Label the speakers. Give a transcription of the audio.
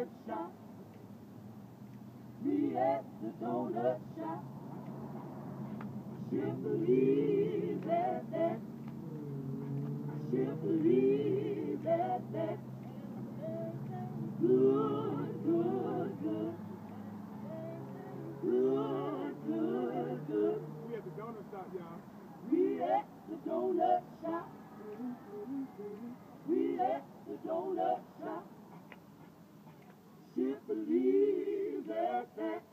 Speaker 1: shop. We at the donut shop. Should believe that. Should believe that. Good, good, good. Good, good, good.
Speaker 2: We at the donut shop, y'all.
Speaker 1: We at the donut shop. We at the donut shop. Should believe that.